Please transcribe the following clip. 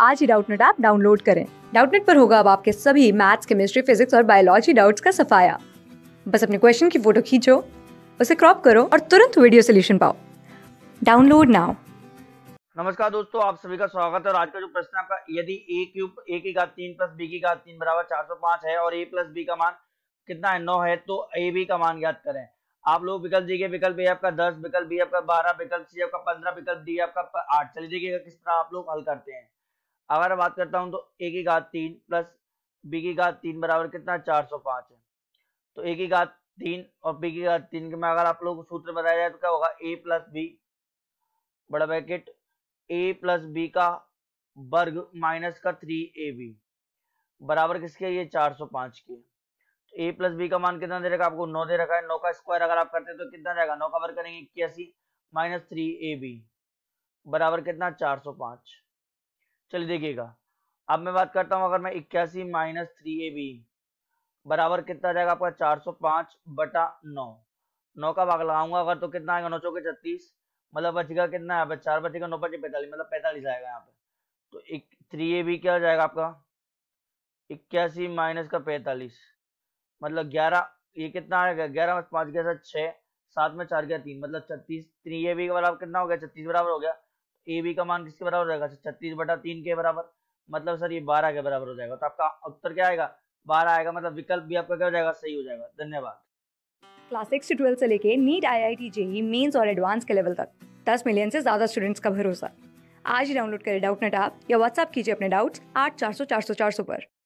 आज ही Doubtnut app download करें। डाउटनेट पर होगा अब आपके सभी मैथ्स, केमिस्ट्री, फिजिक्स और बायोलॉजी डाउट्स का सफाया। बस अपने क्वेश्चन की फोटो खींचो, उसे क्रॉप करो और तुरंत वीडियो सोल्यूशन पाओ। Download now. नमस्कार दोस्तों, आप सभी का स्वागत है। और आज का जो प्रश्न है आपका, यदि a क्यूब a की घात 3 प्लस b की घात 3 बराबर 405 है और a प्लस b का मान कितना है, 9 है, तो a b का मान ज्ञात करें। आप लोग विकल्प देखिए, विकल्प ए आपका 10, विकल्प बी आपका 12, विकल्प सी आपका 15, विकल्प डी आपका 8। चलिए देखिएगा किस तरह आप लोग हल करते हैं। अगर बात करता हूं तो a की घात 3 प्लस b की घात 3 बराबर कितना, 405 है। तो a की घात 3 और b की घात 3 में अगर आप लोग को सूत्र बताया जाए तो क्या होगा, a प्लस बी बड़ा ब्रैकेट a प्लस बी का वर्ग माइनस का 3ab बराबर किसके, ये 405 के। तो a प्लस बी का मान कितना दे रखा है आपको, 9 दे रखा है। 9 का स्क्वायर अगर आप करते हैं तो कितना जाएगा, 9 का वर्ग करेंगे 81 माइनस 3ab बराबर कितना, 405। चलिए देखिएगा, अब मैं बात करता हूं, अगर मैं 81 माइनस 3ab बराबर कितना जाएगा आपका, 405 बटा 9। 9 का भाग लगाऊंगा अगर तो कितना आएगा, 9 चौके 36, मतलब बचेगा कितना है, 4 बचेगा, 9 5 45, मतलब 45 आएगा यहाँ पे। तो एक 3ab क्या हो जाएगा आपका, 81 माइनस का 45, मतलब 11। ये कितना आएगा, 11 में 5 गया 6, 7 में 4 गया 3, मतलब 36। 3ab का बराबर कितना हो गया, 36 बराबर हो गया। ab का मान किसके बराबर हो जाएगा, 36 बटा 3 के बराबर, मतलब सर ये 12 के बराबर हो जाएगा। तो आपका उत्तर क्या आएगा, 12 आएगा, मतलब विकल्प भी आपका क्या हो जाएगा, सही हो जाएगा। धन्यवाद। क्लास 6 से 12 से लेके नीट, IIT, जेईई मेंस और एडवांस के लेवल तक 10 मिलियन से ज्यादा स्टूडेंट्स का भरोसा। आज ही डाउनलोड करें डाउटनेट ऐप या व्हाट्सएप कीजिए अपने डाउट्स 8400 400 400 पर।